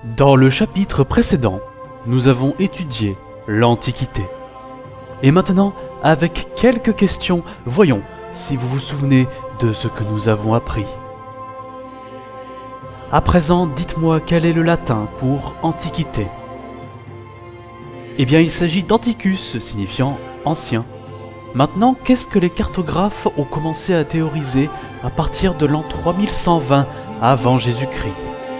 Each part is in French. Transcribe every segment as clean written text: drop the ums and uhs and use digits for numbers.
Dans le chapitre précédent, nous avons étudié l'Antiquité. Et maintenant, avec quelques questions, voyons si vous vous souvenez de ce que nous avons appris. À présent, dites-moi quel est le latin pour Antiquité. Eh bien, il s'agit d'anticus, signifiant ancien. Maintenant, qu'est-ce que les cartographes ont commencé à théoriser à partir de l'an 3120 avant Jésus-Christ?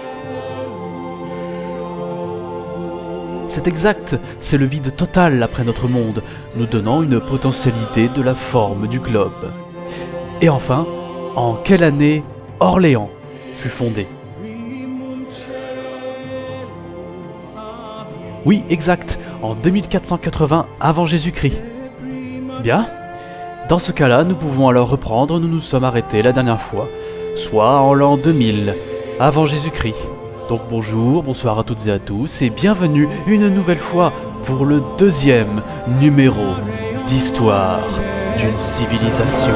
C'est exact, c'est le vide total après notre monde, nous donnant une potentialité de la forme du globe. Et enfin, en quelle année Orléans fut fondé? Oui, exact, en 2480 avant Jésus-Christ. Bien, dans ce cas-là, nous pouvons alors reprendre où nous nous sommes arrêtés la dernière fois, soit en l'an 2000 avant Jésus-Christ. Donc bonjour, bonsoir à toutes et à tous et bienvenue une nouvelle fois pour le deuxième numéro d'Histoire d'une civilisation.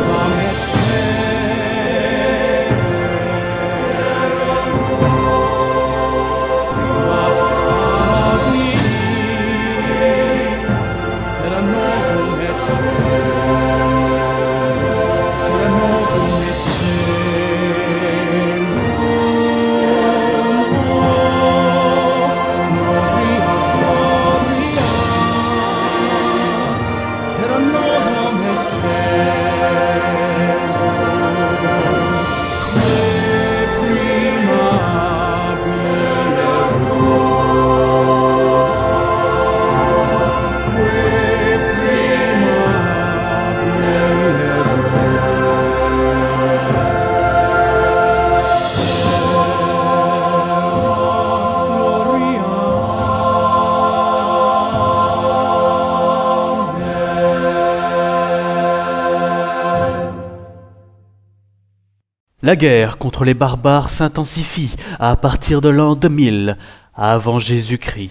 La guerre contre les barbares s'intensifie à partir de l'an 2000 avant Jésus-Christ.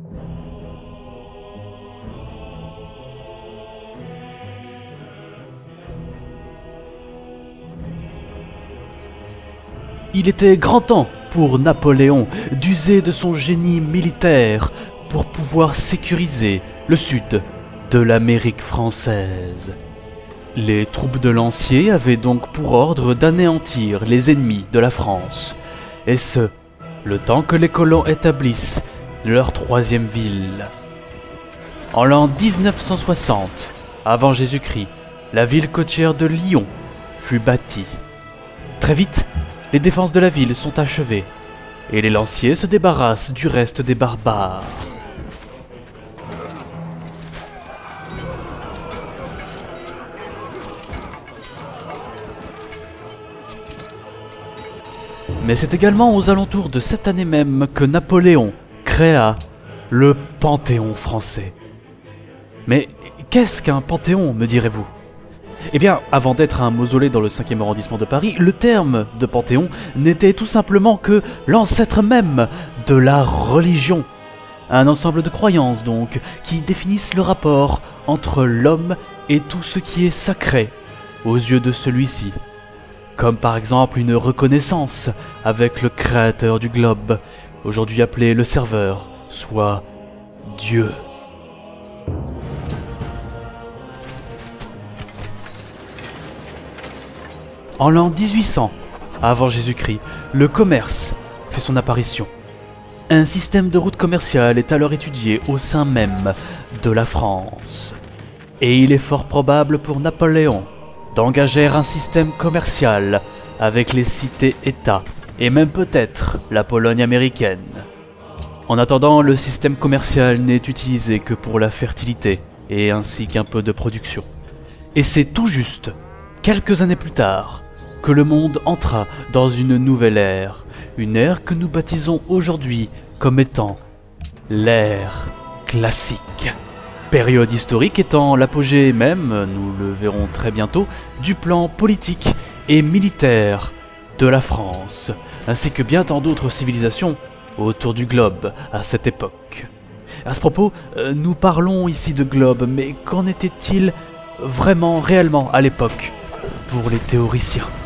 Il était grand temps pour Napoléon d'user de son génie militaire pour pouvoir sécuriser le sud de l'Amérique française. Les troupes de Lancier avaient donc pour ordre d'anéantir les ennemis de la France, et ce, le temps que les colons établissent leur troisième ville. En l'an 1960, avant Jésus-Christ, la ville côtière de Lyon fut bâtie. Très vite, les défenses de la ville sont achevées, et les Lanciers se débarrassent du reste des barbares. Mais c'est également aux alentours de cette année même que Napoléon créa le Panthéon français. Mais qu'est-ce qu'un panthéon, me direz-vous? Eh bien, avant d'être un mausolée dans le 5e arrondissement de Paris, le terme de panthéon n'était tout simplement que l'ancêtre même de la religion. Un ensemble de croyances donc, qui définissent le rapport entre l'homme et tout ce qui est sacré aux yeux de celui-ci. Comme par exemple une reconnaissance avec le créateur du globe, aujourd'hui appelé le serveur, soit Dieu. En l'an 1800, avant Jésus-Christ, le commerce fait son apparition. Un système de route commerciale est alors étudié au sein même de la France. Et il est fort probable pour Napoléon d'engager un système commercial avec les cités-États et même peut-être la Pologne américaine. En attendant, le système commercial n'est utilisé que pour la fertilité et ainsi qu'un peu de production. Et c'est tout juste, quelques années plus tard, que le monde entra dans une nouvelle ère, une ère que nous baptisons aujourd'hui comme étant l'ère classique. Période historique étant l'apogée même, nous le verrons très bientôt, du plan politique et militaire de la France, ainsi que bien tant d'autres civilisations autour du globe à cette époque. À ce propos, nous parlons ici de globe, mais qu'en était-il vraiment, réellement à l'époque pour les théoriciens?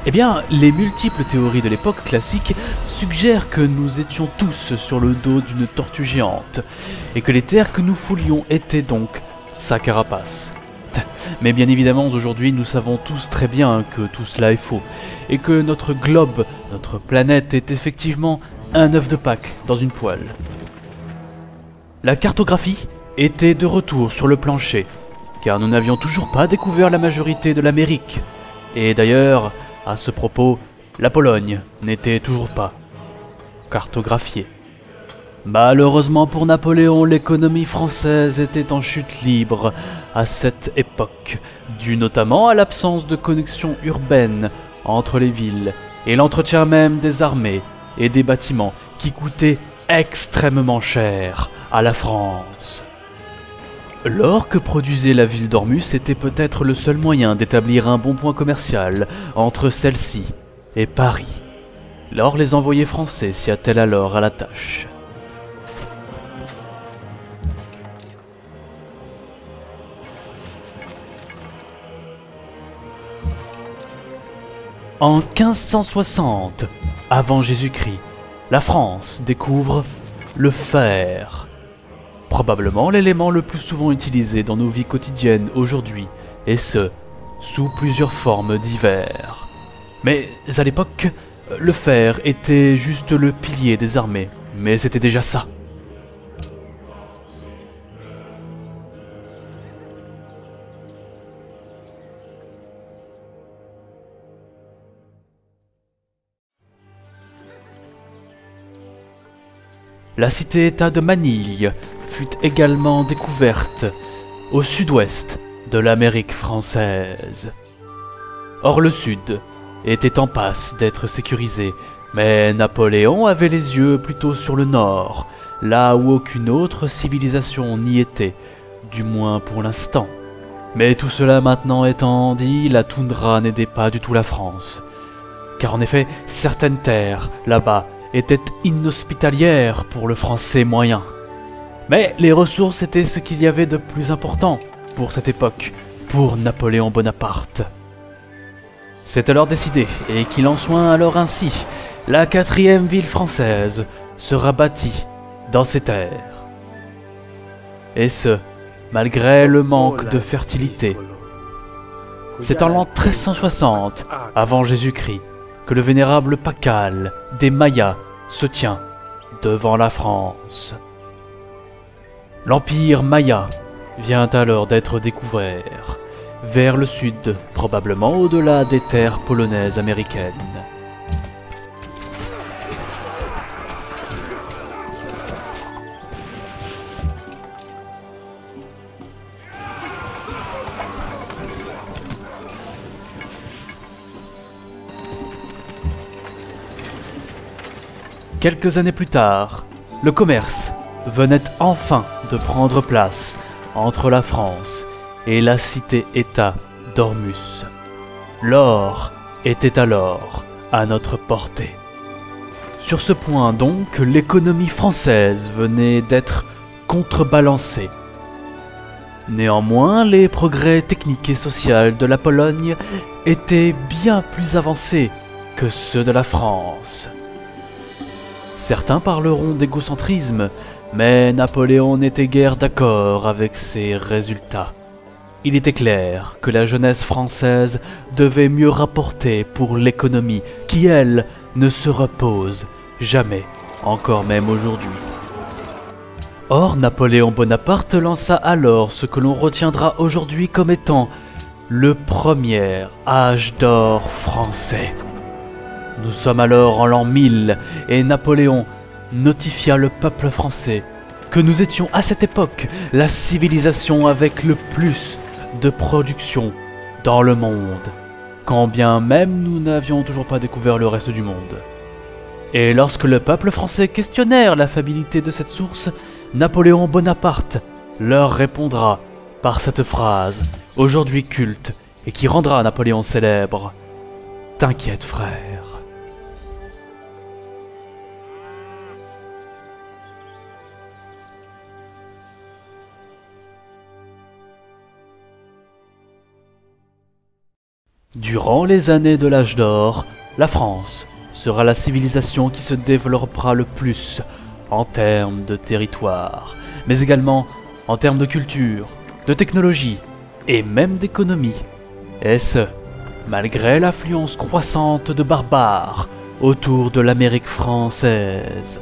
Eh bien, les multiples théories de l'époque classique suggèrent que nous étions tous sur le dos d'une tortue géante, et que les terres que nous foulions étaient donc sa carapace. Mais bien évidemment, aujourd'hui, nous savons tous très bien que tout cela est faux, et que notre globe, notre planète, est effectivement un œuf de Pâques dans une poêle. La cartographie était de retour sur le plancher, car nous n'avions toujours pas découvert la majorité de l'Amérique. Et d'ailleurs, à ce propos, la Pologne n'était toujours pas cartographiée. Malheureusement pour Napoléon, l'économie française était en chute libre à cette époque, due notamment à l'absence de connexion urbaine entre les villes et l'entretien même des armées et des bâtiments qui coûtaient extrêmement cher à la France. L'or que produisait la ville d'Ormus était peut-être le seul moyen d'établir un bon point commercial entre celle-ci et Paris. Lors les envoyés français s'y attellent alors à la tâche. En 1560, avant Jésus-Christ, la France découvre le fer. Probablement l'élément le plus souvent utilisé dans nos vies quotidiennes aujourd'hui, et ce, sous plusieurs formes diverses. Mais à l'époque, le fer était juste le pilier des armées, mais c'était déjà ça. La cité-État de Manille fut également découverte au sud-ouest de l'Amérique française. Or le sud était en passe d'être sécurisé, mais Napoléon avait les yeux plutôt sur le nord, là où aucune autre civilisation n'y était, du moins pour l'instant. Mais tout cela maintenant étant dit, la toundra n'aidait pas du tout la France. Car en effet, certaines terres, là-bas, étaient inhospitalières pour le français moyen. Mais les ressources étaient ce qu'il y avait de plus important pour cette époque, pour Napoléon Bonaparte. C'est alors décidé, et qu'il en soit alors ainsi, la 4e ville française sera bâtie dans ces terres. Et ce, malgré le manque de fertilité. C'est en l'an 1360, avant Jésus-Christ, que le vénérable Pacal des Mayas se tient devant la France. L'empire Maya vient alors d'être découvert, vers le sud, probablement au-delà des terres polonaises américaines. Quelques années plus tard, le commerce venait enfin de prendre place entre la France et la cité-État d'Ormus. L'or était alors à notre portée. Sur ce point donc, l'économie française venait d'être contrebalancée. Néanmoins, les progrès techniques et sociaux de la Pologne étaient bien plus avancés que ceux de la France. Certains parleront d'égocentrisme, mais Napoléon n'était guère d'accord avec ces résultats. Il était clair que la jeunesse française devait mieux rapporter pour l'économie, qui elle ne se repose jamais, encore même aujourd'hui. Or, Napoléon Bonaparte lança alors ce que l'on retiendra aujourd'hui comme étant le premier âge d'or français. Nous sommes alors en l'an 1000 et Napoléon notifia le peuple français que nous étions à cette époque la civilisation avec le plus de production dans le monde, quand bien même nous n'avions toujours pas découvert le reste du monde. Et lorsque le peuple français questionnèrent la fiabilité de cette source, Napoléon Bonaparte leur répondra par cette phrase, aujourd'hui culte et qui rendra Napoléon célèbre. « T'inquiète frère. » Durant les années de l'âge d'or, la France sera la civilisation qui se développera le plus en termes de territoire, mais également en termes de culture, de technologie et même d'économie. Et ce, malgré l'affluence croissante de barbares autour de l'Amérique française.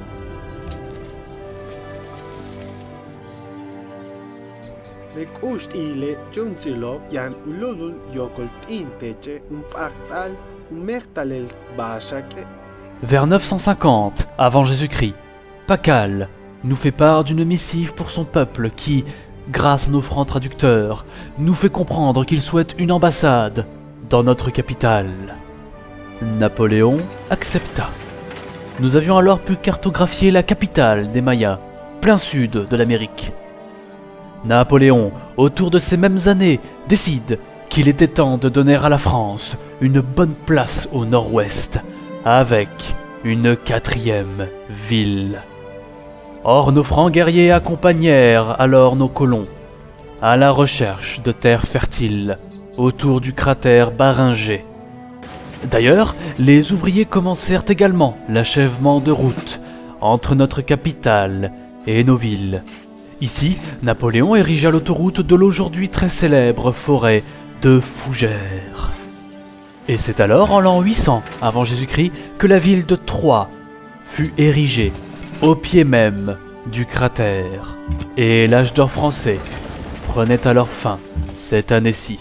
Vers 950 avant Jésus-Christ, Pacal nous fait part d'une missive pour son peuple qui, grâce à nos francs traducteurs, nous fait comprendre qu'il souhaite une ambassade dans notre capitale. Napoléon accepta. Nous avions alors pu cartographier la capitale des Mayas, plein sud de l'Amérique. Napoléon, autour de ces mêmes années, décide qu'il était temps de donner à la France une bonne place au nord-ouest, avec une 4e ville. Or, nos francs guerriers accompagnèrent alors nos colons à la recherche de terres fertiles autour du cratère Baringer. D'ailleurs, les ouvriers commencèrent également l'achèvement de routes entre notre capitale et nos villes. Ici, Napoléon érigea l'autoroute de l'aujourd'hui très célèbre forêt de Fougères. Et c'est alors en l'an 800 avant Jésus-Christ que la ville de Troyes fut érigée au pied même du cratère. Et l'âge d'or français prenait alors fin cette année-ci.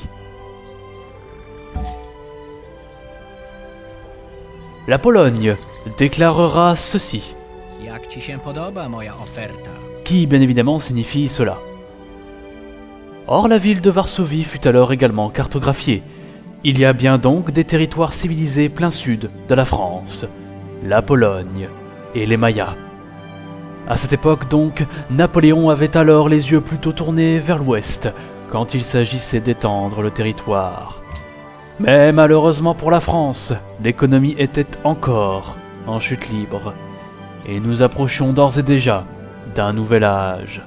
La Pologne déclarera ceci, qui bien évidemment signifie cela. Or la ville de Varsovie fut alors également cartographiée. Il y a bien donc des territoires civilisés plein sud de la France, la Pologne et les Mayas. À cette époque donc, Napoléon avait alors les yeux plutôt tournés vers l'ouest quand il s'agissait d'étendre le territoire. Mais malheureusement pour la France, l'économie était encore en chute libre et nous approchions d'ores et déjà d'un nouvel âge.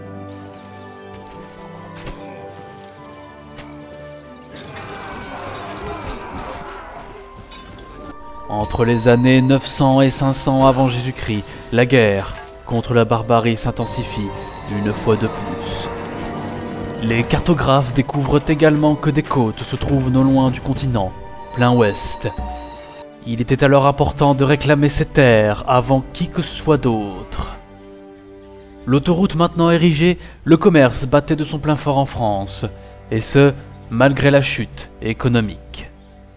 Entre les années 900 et 500 avant Jésus-Christ, la guerre contre la barbarie s'intensifie une fois de plus. Les cartographes découvrent également que des côtes se trouvent non loin du continent, plein ouest. Il était alors important de réclamer ces terres avant qui que ce soit d'autre. L'autoroute maintenant érigée, le commerce battait de son plein fort en France, et ce, malgré la chute économique.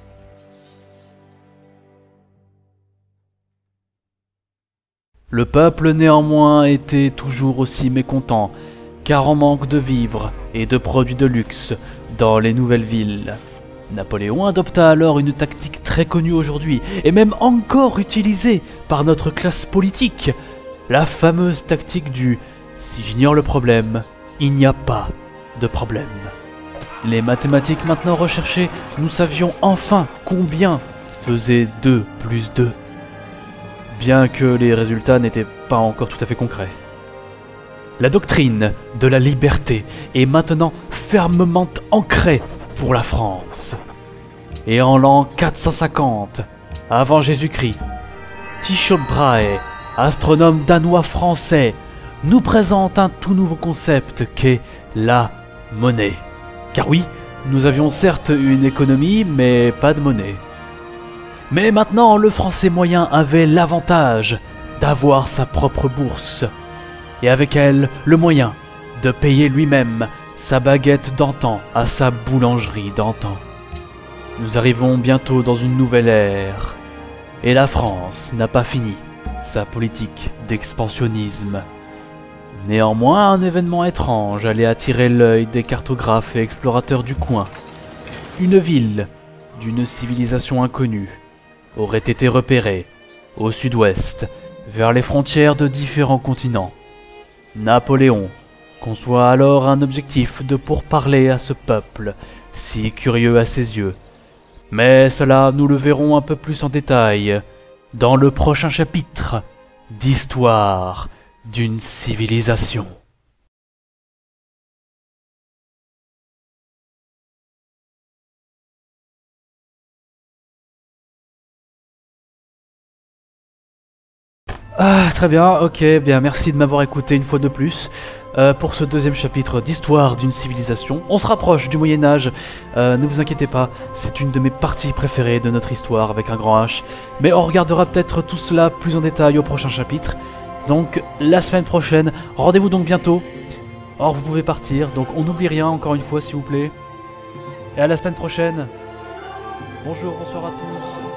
Le peuple néanmoins était toujours aussi mécontent, car en manque de vivres et de produits de luxe dans les nouvelles villes. Napoléon adopta alors une tactique très connue aujourd'hui, et même encore utilisée par notre classe politique, la fameuse tactique du « si j'ignore le problème, il n'y a pas de problème ». Les mathématiques maintenant recherchées, nous savions enfin combien faisait 2 plus 2. Bien que les résultats n'étaient pas encore tout à fait concrets. La doctrine de la liberté est maintenant fermement ancrée pour la France. Et en l'an 450, avant Jésus-Christ, Tycho Brahe, astronome danois-français, nous présente un tout nouveau concept qu'est la monnaie. Car oui, nous avions certes une économie, mais pas de monnaie. Mais maintenant, le français moyen avait l'avantage d'avoir sa propre bourse, et avec elle, le moyen de payer lui-même sa baguette d'antan à sa boulangerie d'antan. Nous arrivons bientôt dans une nouvelle ère, et la France n'a pas fini sa politique d'expansionnisme. Néanmoins, un événement étrange allait attirer l'œil des cartographes et explorateurs du coin. Une ville d'une civilisation inconnue aurait été repérée au sud-ouest, vers les frontières de différents continents. Napoléon conçoit alors un objectif de pourparler à ce peuple, si curieux à ses yeux. Mais cela, nous le verrons un peu plus en détail dans le prochain chapitre d'Histoire d'une civilisation. Ah, très bien, ok, bien, merci de m'avoir écouté une fois de plus pour ce deuxième chapitre d'Histoire d'une civilisation. On se rapproche du Moyen-Âge, ne vous inquiétez pas, c'est une de mes parties préférées de notre histoire avec un grand H. Mais on regardera peut-être tout cela plus en détail au prochain chapitre. Donc, la semaine prochaine, rendez-vous donc bientôt. Or, vous pouvez partir, donc on n'oublie rien encore une fois, s'il vous plaît. Et à la semaine prochaine. Bonjour, bonsoir à tous.